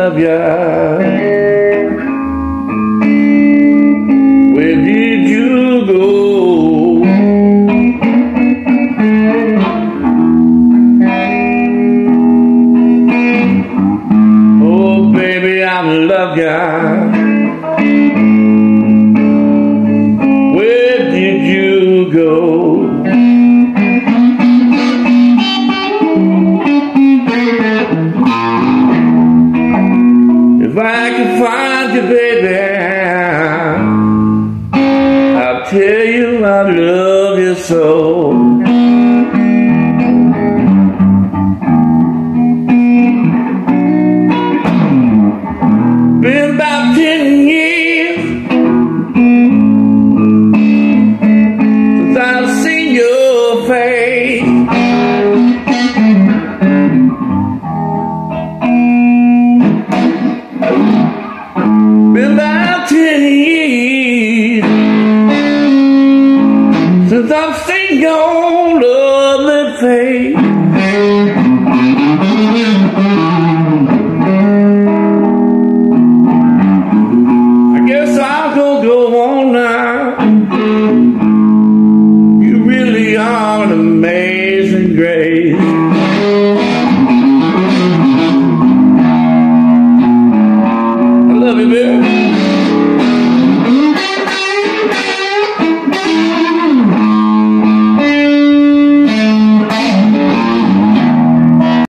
love ya. Where did you go? Oh baby, I love ya. Where did you go? If I can find you, baby, I'll tell you I love you so. Been about 10 years since I've seen your face. Been about 10 years since I've seen your lovely face.